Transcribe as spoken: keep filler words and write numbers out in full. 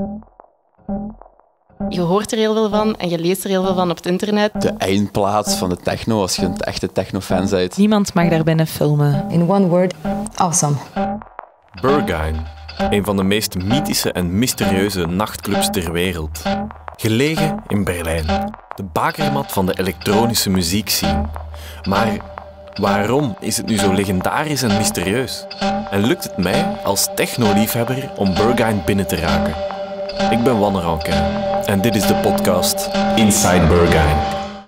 Je hoort er heel veel van en je leest er heel veel van op het internet. De eindplaats van de techno, als je een echte technofan bent. Niemand mag daar binnen filmen. In one word, awesome. Berghain, een van de meest mythische en mysterieuze nachtclubs ter wereld. Gelegen in Berlijn, de bakermat van de elektronische muziekscene. Maar waarom is het nu zo legendarisch en mysterieus? En lukt het mij als technoliefhebber om Berghain binnen te raken? Ik ben Wanner Anke en dit is de podcast Inside Berghain.